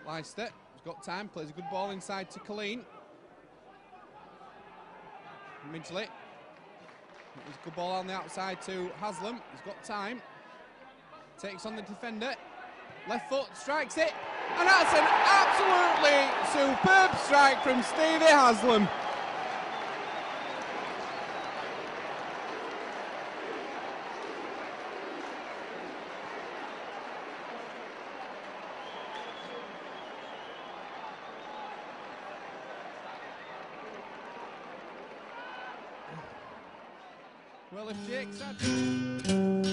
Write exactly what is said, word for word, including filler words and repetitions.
Leicester, he's got time, plays a good ball inside to Colleen. Midgley. There's a good ball on the outside to Haslam. He's got time. Takes on the defender. Left foot, strikes it. And that's an absolutely superb strike from Stevie Haslam. Well, if Jake said...